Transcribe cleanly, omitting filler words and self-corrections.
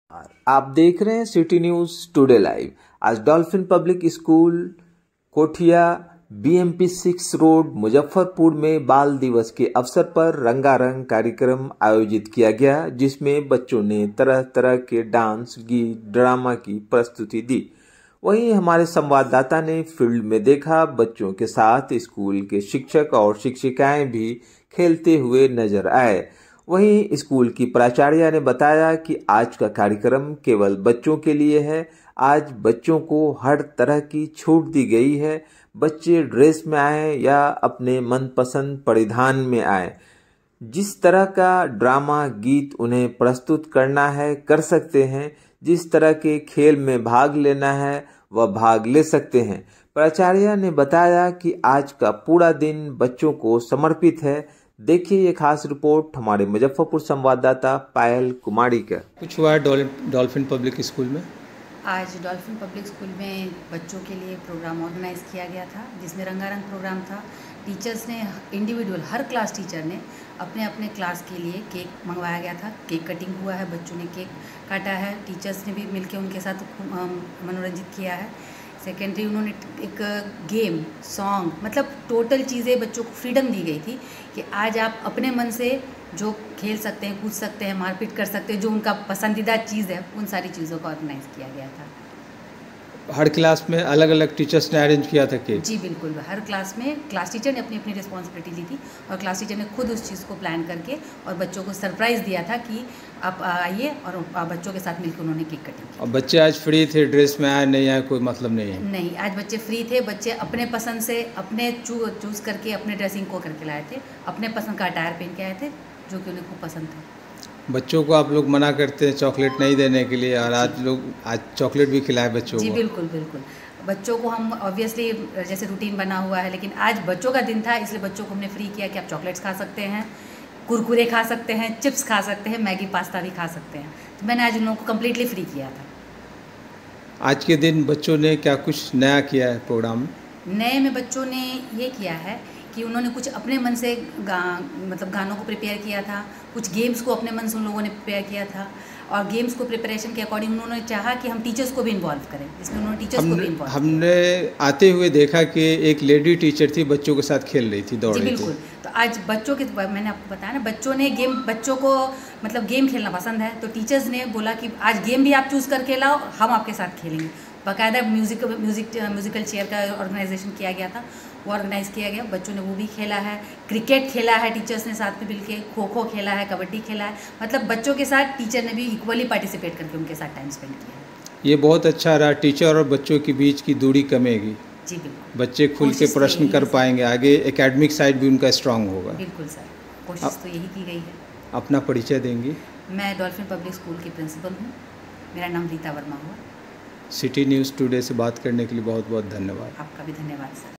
आप देख रहे हैं सिटी न्यूज टुडे लाइव। आज Dolphin public school Kothiya BMP 6 road Muzaffarpur में बाल दिवस के अवसर पर रंगारंग कार्यक्रम आयोजित किया गया, जिसमें बच्चों ने तरह तरह के डांस, गीत, ड्रामा की प्रस्तुति दी। वहीं हमारे संवाददाता ने फील्ड में देखा, बच्चों के साथ स्कूल के शिक्षक और शिक्षिकाएं भी खेलते हुए नजर आए। वहीं स्कूल की प्राचार्य ने बताया कि आज का कार्यक्रम केवल बच्चों के लिए है। आज बच्चों को हर तरह की छूट दी गई है। बच्चे ड्रेस में आए या अपने मनपसंद परिधान में आए, जिस तरह का ड्रामा, गीत उन्हें प्रस्तुत करना है कर सकते हैं। जिस तरह के खेल में भाग लेना है वह भाग ले सकते हैं। प्राचार्य ने बताया कि आज का पूरा दिन बच्चों को समर्पित है। देखिए ये खास रिपोर्ट हमारे मुजफ्फरपुर संवाददाता पायल कुमारी का। कुछ हुआ डॉल्फिन पब्लिक स्कूल में? आज डॉल्फिन पब्लिक स्कूल में बच्चों के लिए प्रोग्राम ऑर्गेनाइज़ किया गया था, जिसमें रंगारंग प्रोग्राम था। टीचर्स ने इंडिविजुअल, हर क्लास टीचर ने अपने अपने क्लास के लिए केक मंगवाया गया था। केक कटिंग हुआ है, बच्चों ने केक काटा है। टीचर्स ने भी मिलकर उनके साथ मनोरंजित किया है। सेकेंडरी उन्होंने एक गेम, सॉन्ग, मतलब टोटल चीज़ें बच्चों को फ्रीडम दी गई थी कि आज आप अपने मन से जो खेल सकते हैं, कूद सकते हैं, मारपीट कर सकते हैं, जो उनका पसंदीदा चीज़ है, उन सारी चीज़ों का ऑर्गेनाइज़ किया गया था। हर क्लास में अलग अलग टीचर्स ने अरेंज किया था केक? जी बिल्कुल, हर क्लास में क्लास टीचर ने अपनी अपनी रिस्पॉन्सिबिलिटी ली थी और क्लास टीचर ने खुद उस चीज़ को प्लान करके और बच्चों को सरप्राइज़ दिया था कि आप आइए, और बच्चों के साथ मिलकर उन्होंने केक कटिंग की। और बच्चे आज फ्री थे, ड्रेस में आए नहीं आए कोई मतलब नहीं है? नहीं, आज बच्चे फ्री थे। बच्चे अपने पसंद से अपने चूज़ करके अपने ड्रेसिंग को करके लाए थे, अपने पसंद का अटायर पहन के आए थे, जो कि उन्हें खूब पसंद था। बच्चों को आप लोग मना करते हैं चॉकलेट नहीं देने के लिए, और आज चॉकलेट भी खिलाए बच्चों को? जी बिल्कुल बिल्कुल। बच्चों को हम ऑब्वियसली जैसे रूटीन बना हुआ है, लेकिन आज बच्चों का दिन था, इसलिए बच्चों को हमने फ्री किया कि आप चॉकलेट्स खा सकते हैं, कुरकुरे खा सकते हैं, चिप्स खा सकते हैं, मैगी पास्ता भी खा सकते हैं। तो मैंने आज उन लोगों को कम्प्लीटली फ्री किया था। आज के दिन बच्चों ने क्या कुछ नया किया है प्रोग्राम में? नए में बच्चों ने ये किया है कि उन्होंने कुछ अपने मन से मतलब गानों को प्रिपेयर किया था, कुछ गेम्स को अपने मन से उन लोगों ने प्रिपेयर किया था, और गेम्स को प्रिपरेशन के अकॉर्डिंग उन्होंने चाहा कि हम टीचर्स को भी इन्वॉल्व करें, इसमें उन्होंने टीचर्स को भी इन्वॉल्व किया। हमने आते हुए देखा कि एक लेडी टीचर थी, बच्चों के साथ खेल रही थी, दौड़ रही थी। बिल्कुल। तो आज बच्चों के, मैंने आपको बताया ना, बच्चों को मतलब गेम खेलना पसंद है, तो टीचर्स ने बोला कि आज गेम भी आप चूज़ करके लाओ, हम आपके साथ खेलेंगे। बाकायदा म्यूजिकल चेयर का ऑर्गेनाइजेशन किया गया था, वो ऑर्गेनाइज़ किया गया। बच्चों ने वो भी खेला है, क्रिकेट खेला है टीचर्स ने साथ में मिलके, खो खो खेला है, कबड्डी खेला है। मतलब बच्चों के साथ टीचर ने भी इक्वली पार्टिसिपेट करके उनके साथ टाइम स्पेंड किया है। ये बहुत अच्छा रहा, टीचर और बच्चों के बीच की दूरी कमेगी। जी बिल्कुल। बच्चे खुल के प्रश्न कर पाएंगे, आगे एकेडमिक साइड भी उनका स्ट्रांग होगा। बिल्कुल सर, कोशिश तो यही की गई है। अपना परिचय देंगी? मैं डॉल्फिन पब्लिक स्कूल की प्रिंसिपल हूँ, मेरा नाम रीता वर्मा हुआ। सिटी न्यूज़ टुडे से बात करने के लिए बहुत बहुत धन्यवाद। आपका भी धन्यवाद सर।